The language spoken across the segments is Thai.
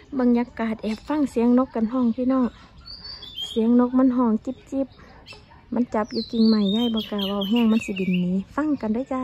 บรรยากาศแอบฟังเสียงนกกันห้องพี่น้องเสียงนกมันห้องจิบจิบมันจับอยู่กิ่งไม้ใหญ่บกล้าเว้าแห้งมันสิบินหนีฟังกันได้จ้า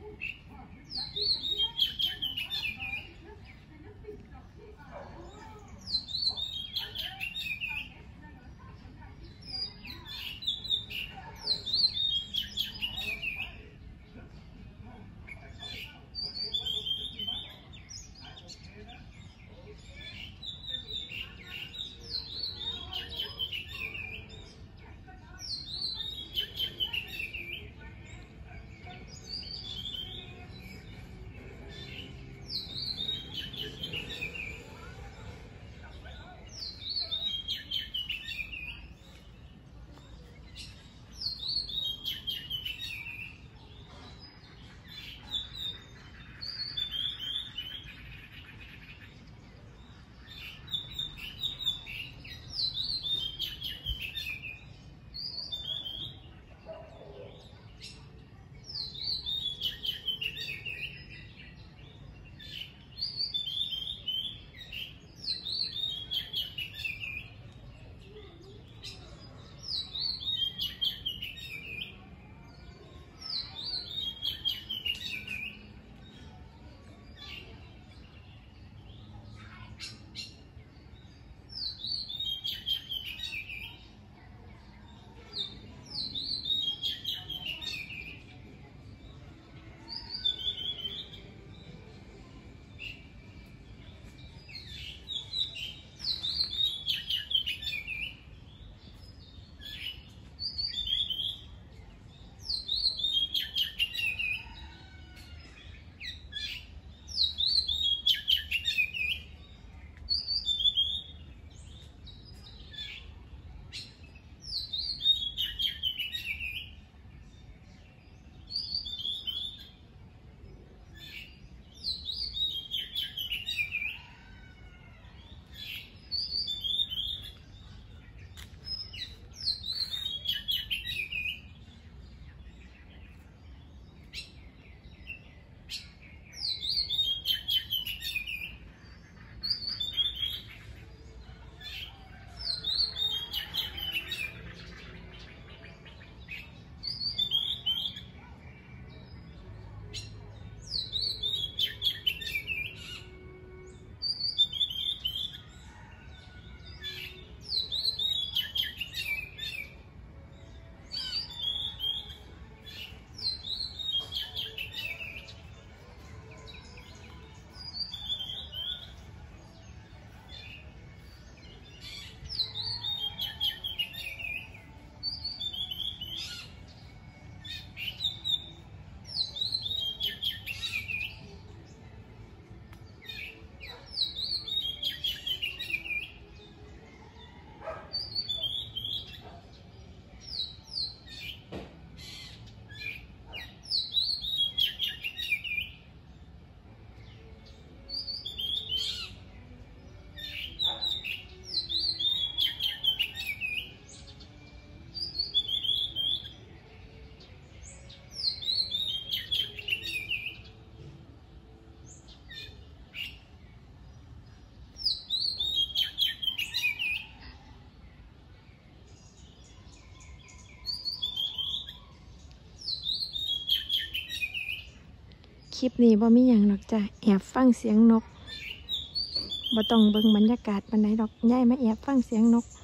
คลิปนี้บ่มีอย่างหรอกจ้ะแอบฟังเสียงนกบ่ต้องเบิ่งบรรยากาศปานใดดอกย้ายมาแอบฟังเสียงนก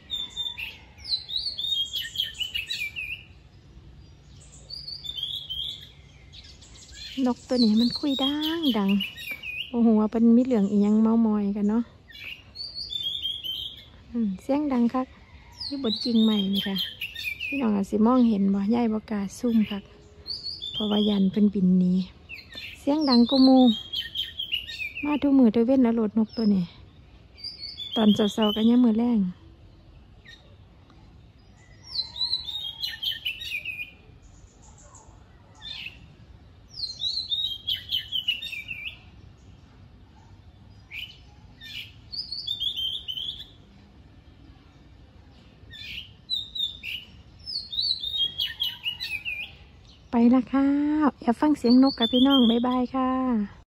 นกตัวนี้มันคุยดังโอ้โหเป็นมีเหลืองอีหยังเมามอยกันเนาะเสียงดังคักนี่บนกิ่งใหม่นี่ค่ะพี่น้องอาจสิมองเห็นบ่ย้ายบ่กล้าซุ่มคักเพราะว่ายันเพิ่นบินหนีเสียงดังกูมูมาทุกมือตัวเว้นแล้วโหลดนกตัวนี้ตอนเช้าๆกันยังมือแรงไปละค่ะอย่าฟังเสียงนกกับพี่น้องบ๊ายบายค่ะ